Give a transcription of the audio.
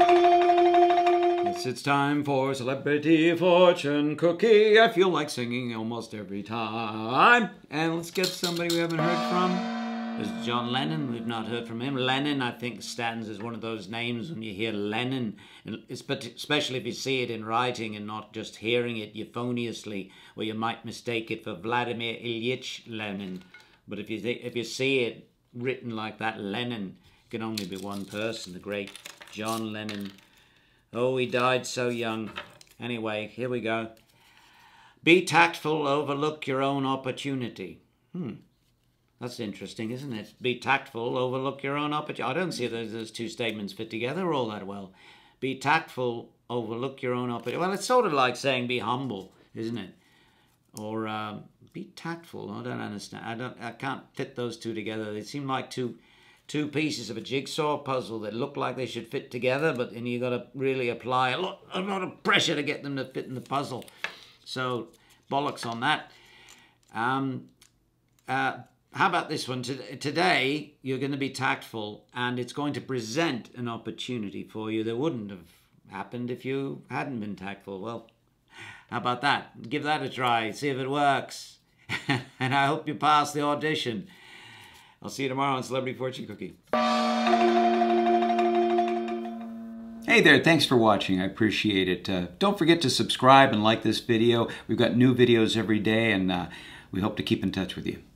It's time for Celebrity Fortune Cookie. I feel like singing almost every time. And let's get somebody we haven't heard from. There's John Lennon. We've not heard from him. Lennon, I think, stands as one of those names when you hear Lennon, especially if you see it in writing and not just hearing it euphoniously, where you might mistake it for Vladimir Ilyich Lenin. But if you see it written like that, Lennon, it can only be one person, the great John Lennon. Oh, he died so young. Anyway, here we go. Be tactful, overlook your own opportunity. That's interesting, isn't it? Be tactful, overlook your own opportunity. I don't see those two statements fit together all that well. Be tactful, overlook your own opportunity. Well, it's sort of like saying be humble, isn't it? Or be tactful. I don't understand. I can't fit those two together. They seem like two pieces of a jigsaw puzzle that look like they should fit together, but then you got to really apply a lot of pressure to get them to fit in the puzzle. So bollocks on that. How about this one? Today you're going to be tactful, and it's going to present an opportunity for you that wouldn't have happened if you hadn't been tactful. Well, how about that? Give that a try. See if it works. And I hope you pass the audition. I'll see you tomorrow on Celebrity Fortune Cookie. Hey there, thanks for watching. I appreciate it. Don't forget to subscribe and like this video. We've got new videos every day, and we hope to keep in touch with you.